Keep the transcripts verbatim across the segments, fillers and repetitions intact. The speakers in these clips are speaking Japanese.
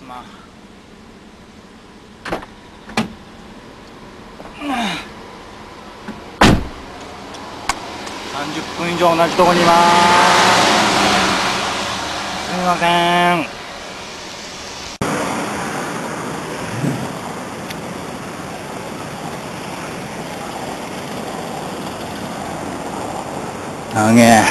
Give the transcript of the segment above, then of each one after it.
すまん。さんじゅっぷん以上同じとこにいます。すみません。長え。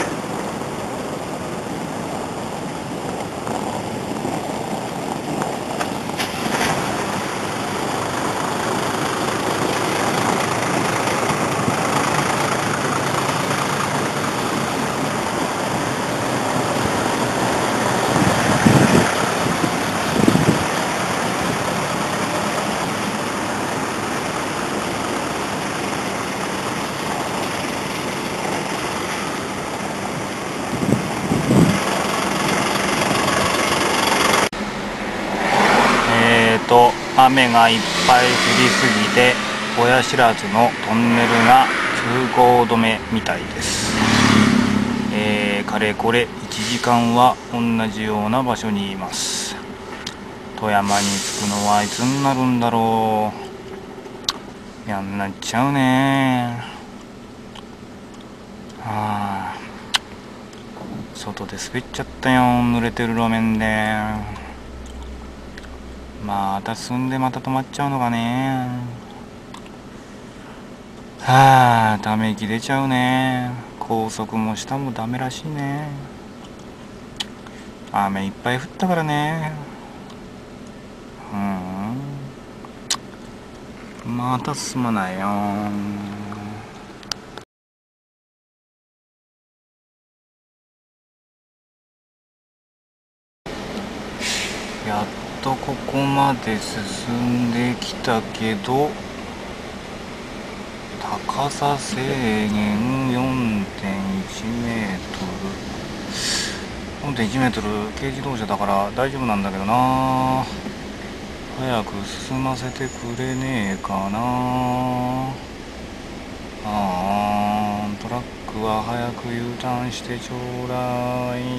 と雨がいっぱい降りすぎて親知らずのトンネルが通行止めみたいです。えー、かれこれいちじかんは同じような場所にいます。富山に着くのはいつになるんだろう。やんなっちゃうね。はあ、外で滑っちゃったよ、濡れてる路面で。また進んでまた止まっちゃうのかね。はあ、ため息出ちゃうね。高速も下もダメらしいね。雨いっぱい降ったからね。うん、また進まないよ。やっとここまで進んできたけど、高さ制限 よんてんいち メートル よんてんいち メートル軽自動車だから大丈夫なんだけどな。早く進ませてくれねえかな。あー、トラックは早く U ターンしてちょうだい。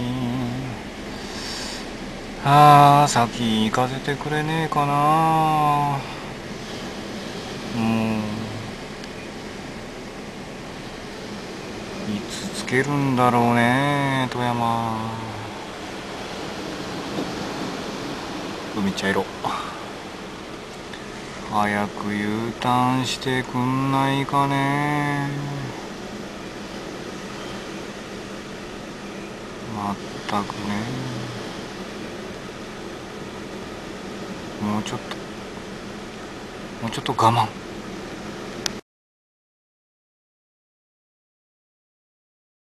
あー、先行かせてくれねえかな。もういつつけるんだろうね、富山。海茶色。早く U ターンしてくんないかね。まったくね。もうちょっともうちょっと我慢。